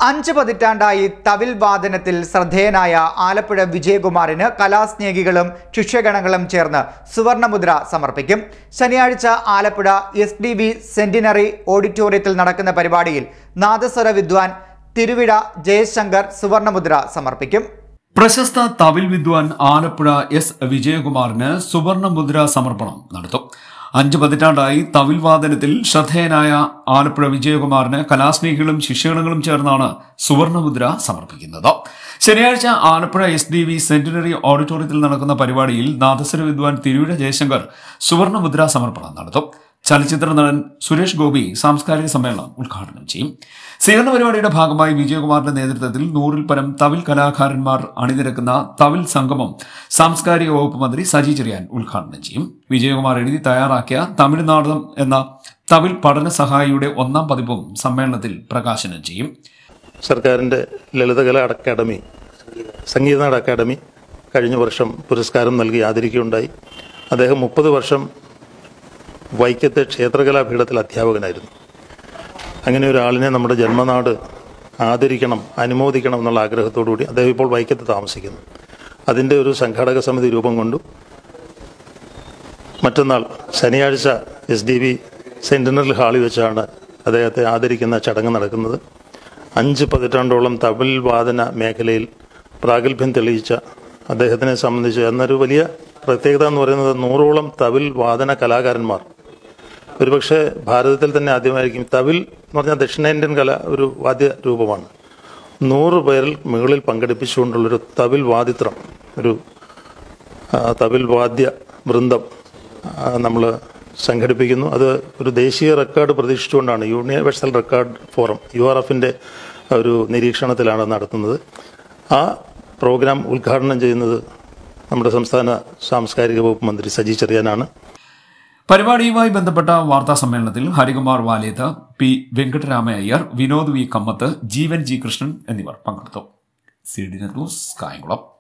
5 പതിറ്റാണ്ടായി തവിൽ വാദനത്തിൽ ശ്രദ്ധേയനായ ആലപ്പുഴ വിജയകുമാറിന് കലാസ്നേഹികളും ശിഷ്യഗണങ്ങളും ചേർന്ന് സുവർണമുദ്ര സമർപ്പിക്കും. ശനിയാഴ്ച ആലപ്പുഴ SDV സെന്റിനറി ഓഡിറ്റോറിയത്തിൽ നടക്കുന്ന പരിപാടിയിൽ നാദസ്വര വിദ്വാൻ തിരുവിഴ ജയശങ്കർ സുവർണമുദ്ര സമർപ്പിക്കും. പ്രശസ്ത തവിൽ വിദ്വാൻ ആലപ്പുഴ S വിജയകുമാറിന് സുവർണമുദ്ര സമർപ്പണം നടത്തും. 5 പതിറ്റാണ്ടായി തവിൽ വാദനത്തിൽ ശ്രദ്ധേയനായ ആലപ്പുഴ വിജയകുമാറിന് കലാസ്നേഹികളും ശിഷ്യഗണങ്ങളും ചേർന്നാണ് സുവർണമുദ്ര സമർപ്പിക്കുന്നത്. ശനിയാഴ്ച ആലപ്പുഴ SDV സെന്റിനറി ഓഡിറ്റോറിയത്തിൽ നടക്കുന്ന പരിപാടിയിൽ നാദസ്വര വിദ്വാൻ തിരുവിഴ ജയശങ്കർ സുവർണമുദ്ര സമർപ്പണം നടത്തും. ചലച്ചിത്ര നടൻ സുരേഷ് ഗോപി സാംസ്കാരിക സമ്മേളനം ഉദ്ഘാടനം ചെയ്യും. സ്വീകരണ പരിപാടിയുടെ ഭാഗമായി വിജയകുമാറിന്റെ നേതൃത്വത്തിൽ 100-ൽ പരം തവിൽ കലാകാരന്മാർ അണിനിരക്കുന്ന തവിൽ സംഗമം സാംസ്കാരിക വകുപ്പ് മന്ത്രി സജി ചെറിയാൻ ഉദ്ഘാടനം ചെയ്യും. വിജയകുമാർ എഴുതി തയ്യാറാക്കിയ തമിഴ്നാടം എന്ന തവിൽ പഠന സഹായിയുടെ 1ാം പതിപ്പും സമ്മേളനത്തിൽ പ്രകാശനം ചെയ്യും. സർക്കാരിൻ്റെ ലളിതകലാ അക്കാദമി, സംഗീതനാട അക്കാദമി കഴിഞ്ഞ വർഷം പുരസ്കാരം നൽകി ആദരിക്കുകയുണ്ടായി. അദ്ദേഹം 30 വർഷം വൈക്കത്തെ ക്ഷേത്രകലാപീഠത്തിൽ അധ്യാപകനായിരുന്നു. അങ്ങനെ ഒരാളിനെ നമ്മുടെ ജന്മനാട് ആദരിക്കണം, അനുമോദിക്കണം എന്നുള്ള ആഗ്രഹത്തോടുകൂടി അദ്ദേഹം ഇപ്പോൾ വൈക്കത്ത് താമസിക്കുന്നു. അതിൻ്റെ ഒരു സംഘാടക സമിതി രൂപം കൊണ്ടു. മറ്റന്നാൾ ശനിയാഴ്ച SDV സെന്റിനറി ഹാളിൽ വെച്ചാണ് അദ്ദേഹത്തെ ആദരിക്കുന്ന ചടങ്ങ് നടക്കുന്നത്. 5 പതിറ്റാണ്ടോളം തവിൽ വാദന മേഖലയിൽ പ്രാഗൽഭ്യം തെളിയിച്ച അദ്ദേഹത്തിനെ സംബന്ധിച്ച് എന്നൊരു വലിയ പ്രത്യേകത എന്ന് പറയുന്നത് 100ഓളം തവിൽ വാദന കലാകാരന്മാർ, ഒരുപക്ഷെ ഭാരതത്തിൽ തന്നെ ആദ്യമായിരിക്കും. തവിൽ എന്ന് പറഞ്ഞാൽ ദക്ഷിണേന്ത്യൻ ഒരു വാദ്യ രൂപമാണ്. 100 പേരിൽ മുകളിൽ പങ്കെടുപ്പിച്ചുകൊണ്ടുള്ളൊരു തവിൽ വാദിത്രം, ഒരു തവിൽ വാദ്യ വൃന്ദം നമ്മൾ സംഘടിപ്പിക്കുന്നു. അത് ഒരു ദേശീയ റെക്കോർഡ് പ്രതീക്ഷിച്ചുകൊണ്ടാണ് യൂണിവേഴ്സൽ റെക്കോർഡ് ഫോറം URFൻ്റെ ഒരു നിരീക്ഷണത്തിലാണ് നടത്തുന്നത്. ആ പ്രോഗ്രാം ഉദ്ഘാടനം ചെയ്യുന്നത് നമ്മുടെ സംസ്ഥാന സാംസ്കാരിക വകുപ്പ് മന്ത്രി സജി ചെറിയാനാണ്. പരിപാടിയുമായി ബന്ധപ്പെട്ട വാർത്താ സമ്മേളനത്തിൽ ഹരികുമാർ വാലേത്ത്, P വെങ്കട്ടരാമ അയ്യർ, വിനോദ് V കമ്മത്ത്, ജീവൻ G കൃഷ്ണൻ എന്നിവർ പങ്കെടുത്തു. CDN news Kayamkulam.